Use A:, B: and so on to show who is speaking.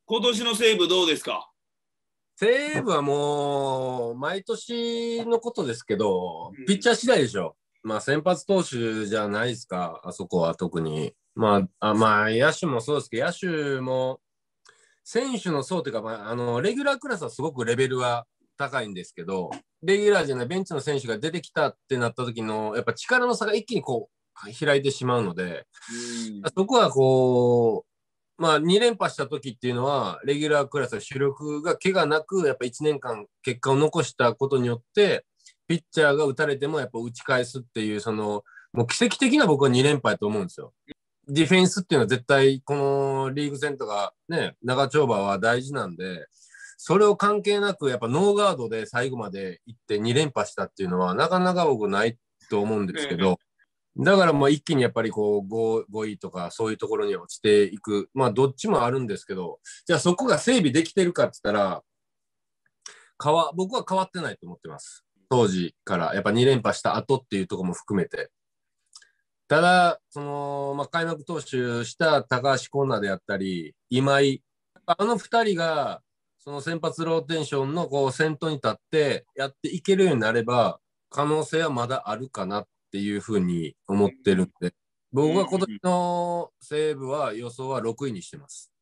A: 今年の西武どうですか？
B: 西武はもう、毎年のことですけど、
A: うん
B: ピッチャー次第でしょ。まあ、先発投手じゃないですか、あそこは特に。まあ、野手もそうですけど、野手も、選手の層というか、レギュラークラスはすごくレベルは高いんですけど、レギュラーじゃないベンチの選手が出てきたってなった時の、やっぱ力の差が一気にこう、開いてしまうので、
A: うん。
B: そこはこう、まあ、2連覇した時っていうのは、レギュラークラスの主力が怪我なく、やっぱ1年間結果を残したことによって、ピッチャーが打たれてもやっぱ打ち返すっていう、もう奇跡的な僕は2連敗と思うんですよ。ディフェンスっていうのは絶対、このリーグ戦とかね、長丁場は大事なんで、それを関係なく、やっぱノーガードで最後まで行って2連覇したっていうのは、なかなか僕ないと思うんですけど、だからもう一気にやっぱりこう 5位とかそういうところに落ちていく。まあどっちもあるんですけど、じゃあそこが整備できてるかって言ったら、僕は変わってないと思ってます。当時からやっぱ2連覇した後っていうところも含めて。ただ、開幕投手した高橋光成であったり、今井、あの2人が、その先発ローテーションのこう先頭に立ってやっていけるようになれば、可能性はまだあるかなっていうふうに思ってるんで、僕は今年の西武は予想は6位にしてます。